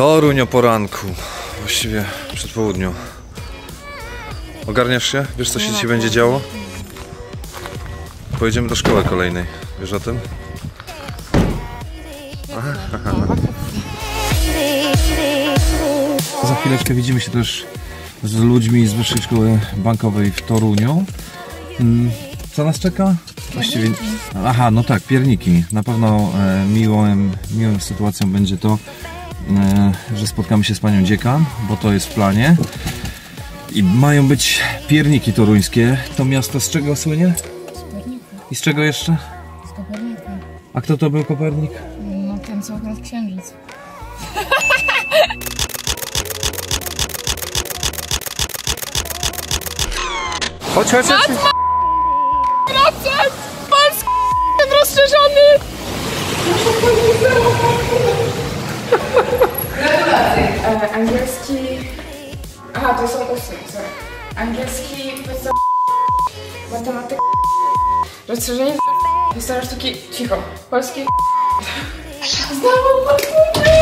Toruń o poranku, właściwie przed południu. Ogarniasz się? Wiesz, co się dzisiaj będzie działo? Pojedziemy do szkoły kolejnej. Wiesz o tym? Aha. Za chwileczkę widzimy się też z ludźmi z Wyższej Szkoły Bankowej w Toruniu. Co nas czeka? Właściwie... Aha, no tak, pierniki. Na pewno miłą sytuacją będzie to, że spotkamy się z panią dziekan, bo to jest w planie. I mają być pierniki toruńskie. To miasto z czego słynie? Z Kopernika. I z czego jeszcze? Z Kopernika. A kto to był Kopernik? No ten, co ukradł księżyc. Chodź. Polski rozszerzony! Angielski... Aha, to są ustne, sorry. Angielski, matematyka, rozszerzenie, historia sztuki, cicho. Polski... Znowu podwójny!